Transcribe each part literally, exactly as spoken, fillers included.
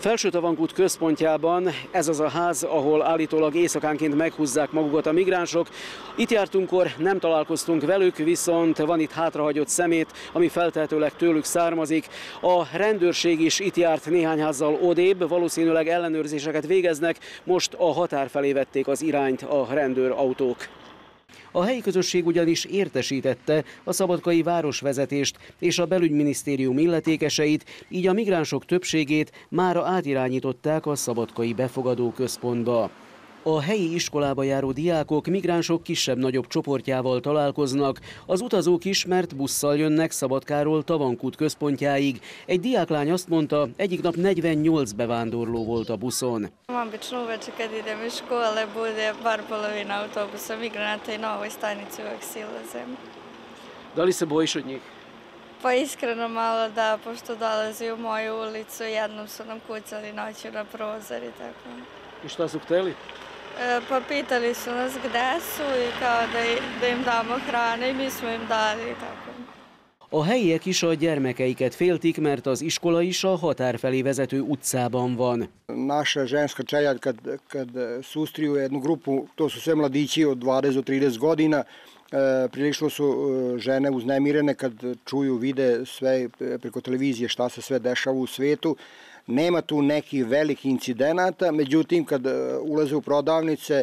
Felső-Tavankút központjában ez az a ház, ahol állítólag éjszakánként meghúzzák magukat a migránsok. Itt jártunkkor nem találkoztunk velük, viszont van itt hátrahagyott szemét, ami feltehetőleg tőlük származik. A rendőrség is itt járt néhány házzal odébb, valószínűleg ellenőrzéseket végeznek, most a határ felé vették az irányt a rendőrautók. A helyi közösség ugyanis értesítette a szabadkai városvezetést és a belügyminisztérium illetékeseit, így a migránsok többségét mára átirányították a szabadkai befogadó központba. A helyi iskolába járó diákok migránsok kisebb-nagyobb csoportjával találkoznak, az utazók is, mert busszal jönnek Szabadkáról Tavankút központjáig. Egy diáklány azt mondta, egyik nap negyvennyolc bevándorló volt a buszon. Obično uveče kad idem iz škole bude bar polovina autobusa migranata i na ovoj stanici uvek silazem. Da li se bojiš od njih? Pa iskreno malo da, pošto dolazi u moju ulicu, jednom su nam kucali noću na prozor i tako. I šta su hteli? Pa pitali su nas gde su i kao da, da im damo hrane i mi smo im dali i tako. A helyiek is a gyermekeiket féltik, mert az iskola is a határ felé vezető utcában van. Naša ženska čeljad kad, kad sustriju jednu grupu, to su sve mladići od dvadeset do trideset godina, e, prilično su žene uznemirene kad čuju, vide sve preko televizije šta se sve dešava u svetu. Nema tu nekih velikih incidenata, međutim kad ulaze u prodavnice,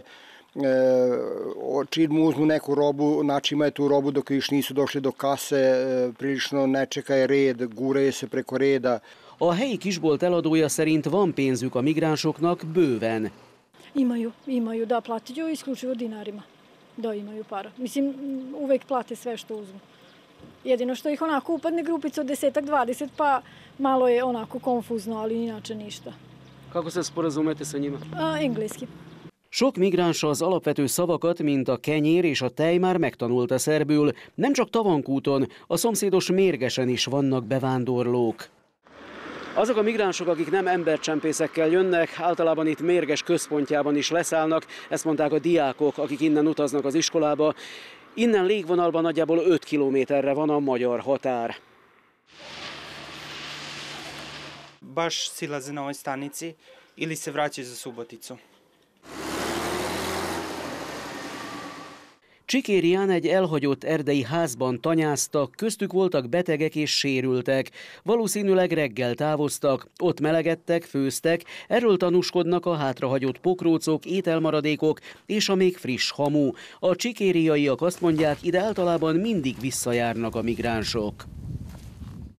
čim uzmu neku robu, znači imaju tu robu dok još nisu došli do kase, prilično ne čeka red, gure se preko reda. A helyi kisbolt eladója szerint van pénzük a migránsoknak bőven. Imaju, imaju, da, platit ju isključivo dinarima. Da, imaju para. Mislim, uvek plate sve što uzmu. Jedino što ih onako upadne grupica od desetak, dvadeset, pa malo je onako konfuzno, ali inače ništa. Kako se sporazumete sa njima? A, engleski. Sok migráns az alapvető szavakat, mint a kenyér és a tej már megtanulta szerbül. Nem csak Tavankúton, a szomszédos Mérgesen is vannak bevándorlók. Azok a migránsok, akik nem embercsempészekkel jönnek, általában itt Mérges központjában is leszállnak, ezt mondták a diákok, akik innen utaznak az iskolába. Innen légvonalban nagyjából öt kilométerre van a magyar határ. Baš silaze na ovoj stanici ili se vraćaju za Suboticu. Csikérián egy elhagyott erdei házban tanyáztak, köztük voltak betegek és sérültek. Valószínűleg reggel távoztak, ott melegedtek, főztek, erről tanúskodnak a hátrahagyott pokrócok, ételmaradékok és a még friss hamu. A csikériaiak azt mondják, ide általában mindig visszajárnak a migránsok.